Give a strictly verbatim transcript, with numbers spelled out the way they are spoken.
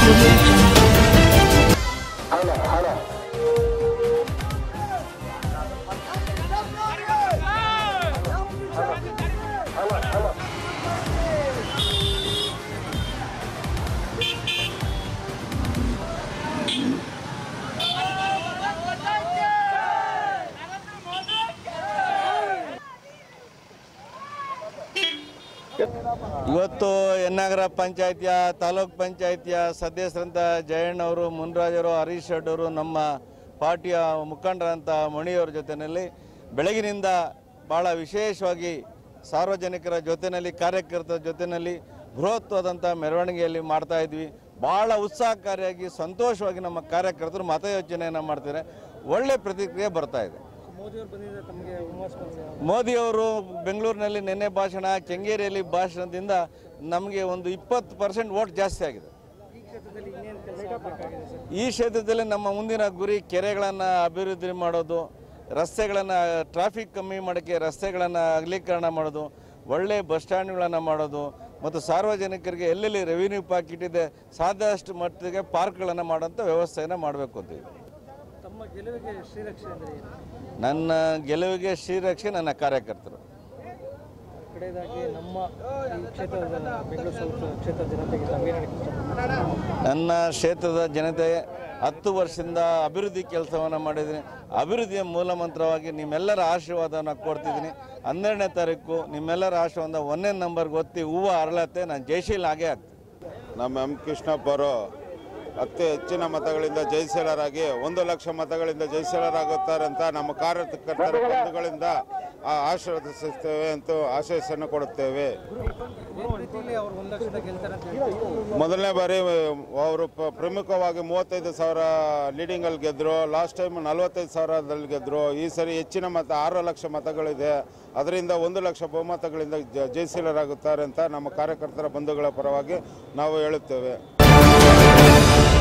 ಇವತ್ತು ಹೆನ್ನಗರ ಪಂಚಾಯತಿಯ ತಾಲೂಕ್ ಪಂಚಾಯತಿಯ ಸದಸ್ಯರಂತ ಜಯಣ್ಣವರು, ಮುನ್ರಾಜರು, ಹರೀಶ್ ಶೆಟ್ಟರು, ನಮ್ಮ ಪಾರ್ಟಿಯ ಮುಖಂಡರಂತ ಮಣಿಯವರ ಜೊತೆಯಲ್ಲಿ ಬೆಳಗಿನಿಂದ ಭಾಳ ವಿಶೇಷವಾಗಿ ಸಾರ್ವಜನಿಕರ ಜೊತೆಯಲ್ಲಿ, ಕಾರ್ಯಕರ್ತರ ಜೊತೆಯಲ್ಲಿ ಬೃಹತ್ವಾದಂಥ ಮೆರವಣಿಗೆಯಲ್ಲಿ ಮಾಡ್ತಾ ಇದ್ವಿ. ಭಾಳ ಉತ್ಸಾಹಕಾರಿಯಾಗಿ ಸಂತೋಷವಾಗಿ ನಮ್ಮ ಕಾರ್ಯಕರ್ತರು ಮತಯಾಚನೆಯನ್ನು ಮಾಡ್ತಾರೆ. ಒಳ್ಳೆ ಪ್ರತಿಕ್ರಿಯೆ ಬರ್ತಾ ಇದೆ. ಮೋದಿಯವರು ಬೆಂಗಳೂರಿನಲ್ಲಿ ನಿನ್ನೆ ಭಾಷಣ, ಕೆಂಗೇರಿಯಲ್ಲಿ ಭಾಷಣದಿಂದ ನಮಗೆ ಒಂದು ಇಪ್ಪತ್ತು ಪರ್ಸೆಂಟ್ ವೋಟ್ ಜಾಸ್ತಿ ಆಗಿದೆ. ಈ ಕ್ಷೇತ್ರದಲ್ಲಿ ನಮ್ಮ ಮುಂದಿನ ಗುರಿ ಕೆರೆಗಳನ್ನು ಅಭಿವೃದ್ಧಿ ಮಾಡೋದು, ರಸ್ತೆಗಳನ್ನು ಟ್ರಾಫಿಕ್ ಕಮ್ಮಿ ಮಾಡೋಕ್ಕೆ ರಸ್ತೆಗಳನ್ನು ಅಗಲೀಕರಣ ಮಾಡೋದು, ಒಳ್ಳೆ ಬಸ್ ಸ್ಟ್ಯಾಂಡ್ಗಳನ್ನು ಮಾಡೋದು ಮತ್ತು ಸಾರ್ವಜನಿಕರಿಗೆ ಎಲ್ಲೆಲ್ಲಿ ರೆವಿನ್ಯೂ ಪಾಕೆಟ್ ಇದೆ ಸಾಧ್ಯಷ್ಟು ಮಟ್ಟಿಗೆ ಪಾರ್ಕ್ಗಳನ್ನು ಮಾಡೋಂಥ ವ್ಯವಸ್ಥೆಯನ್ನು ಮಾಡಬೇಕು ಅಂತೀವಿ. ನನ್ನ ಗೆಲುವಿಗೆ ಶ್ರೀರಕ್ಷೆ ನನ್ನ ಕಾರ್ಯಕರ್ತರು. ನನ್ನ ಕ್ಷೇತ್ರದ ಜನತೆ ಹತ್ತು ವರ್ಷದಿಂದ ಅಭಿವೃದ್ಧಿ ಕೆಲಸವನ್ನು ಮಾಡಿದ್ದೀನಿ. ಅಭಿವೃದ್ಧಿಯ ಮೂಲ ಮಂತ್ರವಾಗಿ ನಿಮ್ಮೆಲ್ಲರ ಆಶೀರ್ವಾದವನ್ನು ಕೊಡ್ತಿದ್ದೀನಿ. ಹನ್ನೆರಡನೇ ತಾರೀಕು ನಿಮ್ಮೆಲ್ಲರ ಆಶೀರ್ವಾದ ಒಂದನೇ ನಂಬರ್ಗೆ ಒತ್ತಿ ಹೂವು ಅರಳತ್ತೆ. ನಾನು ಜಯಶೀಲ ಆಗೇ ಆಗ್ತೀನಿ. ನಮ್ಮ ಎಂ ಕೃಷ್ಣಪ್ಪ ಅವರು ಅತಿ ಹೆಚ್ಚಿನ ಮತಗಳಿಂದ ಜಯಶೀಲರಾಗಿ ಒಂದು ಲಕ್ಷ ಮತಗಳಿಂದ ಜಯಶೀಲರಾಗುತ್ತಾರೆ ಅಂತ ನಮ್ಮ ಕಾರ್ಯಕರ್ತರ ಬಂಧುಗಳಿಂದ ಆಶೀರ್ವದಿಸುತ್ತೇವೆ ಅಂತ ಆಶೀಸ್ಸನ್ನು ಕೊಡುತ್ತೇವೆ. ಮೊದಲನೇ ಬಾರಿ ಅವರು ಪ್ರಮುಖವಾಗಿ ಮೂವತ್ತೈದು ಸಾವಿರ ಲೀಡಿಂಗಲ್ಲಿ ಗೆದ್ದರು. ಲಾಸ್ಟ್ ಟೈಮ್ ನಲವತ್ತೈದು ಸಾವಿರದಲ್ಲಿ ಗೆದ್ದರು. ಈ ಸರಿ ಹೆಚ್ಚಿನ ಮತ ಆರು ಲಕ್ಷ ಮತಗಳಿದೆ. ಅದರಿಂದ ಒಂದು ಲಕ್ಷ ಬಹುಮತಗಳಿಂದ ಜಯಶೀಲರಾಗುತ್ತಾರೆ ಅಂತ ನಮ್ಮ ಕಾರ್ಯಕರ್ತರ ಬಂಧುಗಳ ಪರವಾಗಿ ನಾವು ಹೇಳುತ್ತೇವೆ.